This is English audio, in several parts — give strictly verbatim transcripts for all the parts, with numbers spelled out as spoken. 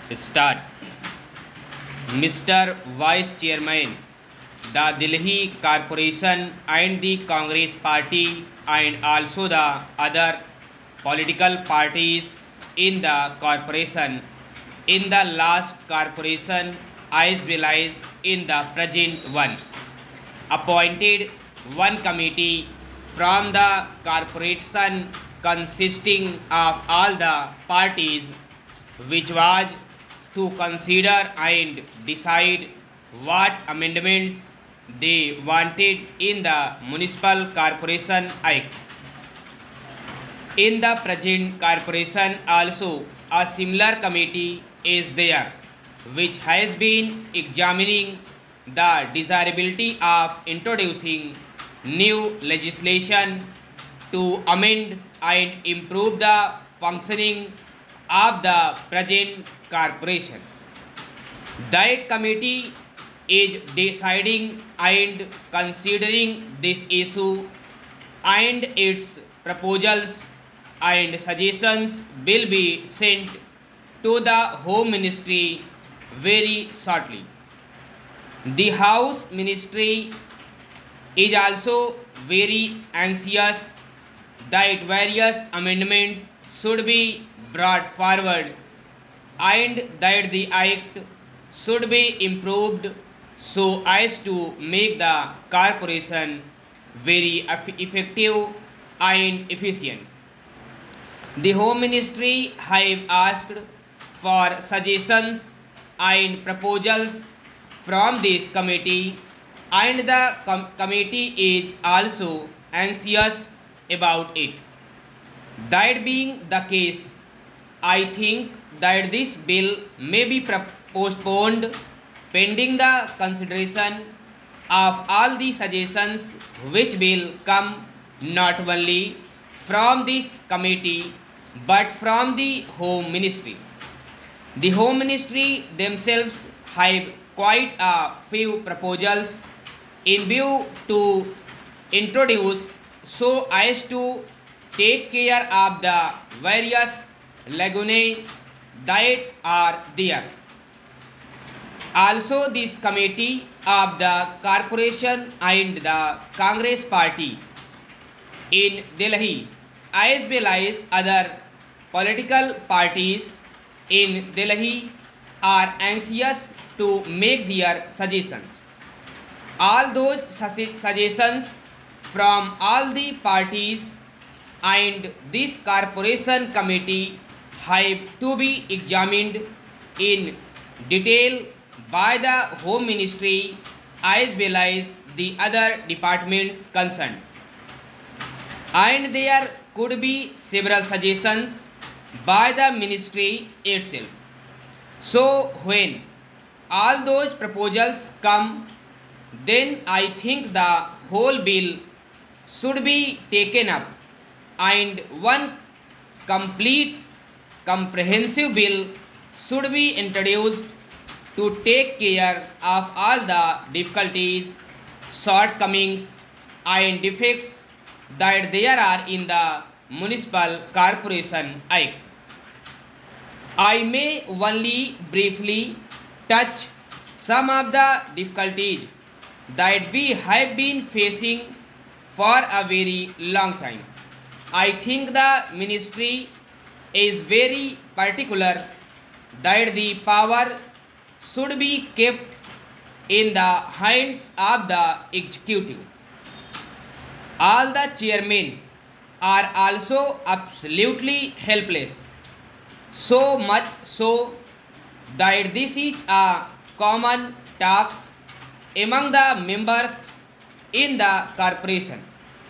Start. Mister Vice Chairman, the Delhi Corporation and the Congress Party and also the other political parties in the corporation, in the last corporation as well as in the present one, appointed one committee from the corporation consisting of all the parties, which was to consider and decide what amendments they wanted in the Municipal Corporation Act. In the present corporation also a similar committee is there, which has been examining the desirability of introducing new legislation to amend and improve the functioning of the present corporation. That committee is deciding and considering this issue, and its proposals and suggestions will be sent to the Home Ministry very shortly. The House Ministry is also very anxious that various amendments should be brought forward and that the Act should be improved so as to make the corporation very effective and efficient. The Home Ministry have asked for suggestions and proposals from this committee, and the com committee is also anxious about it. That being the case, I think that this bill may be postponed pending the consideration of all the suggestions which will come not only from this committee but from the Home Ministry. The Home Ministry themselves have quite a few proposals in view to introduce so as to take care of the various lagunae that are there. Also, this committee of the corporation and the Congress party in Delhi as well as other political parties in Delhi are anxious to make their suggestions. All those suggestions from all the parties and this corporation committee have to be examined in detail by the Home Ministry as well as the other departments concerned. And there could be several suggestions by the ministry itself. So when all those proposals come, then I think the whole bill should be taken up and one complete comprehensive bill should be introduced to take care of all the difficulties, shortcomings and defects that there are in the Municipal Corporation Act. I may only briefly touch some of the difficulties that we have been facing for a very long time. I think the ministry is very particular that the power should be kept in the hands of the executive. All the chairmen are also absolutely helpless, so much so that this is a common talk among the members in the corporation.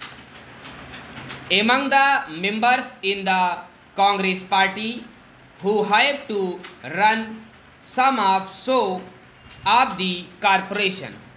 Among the members in the Congress party who have to run some of so of the corporation.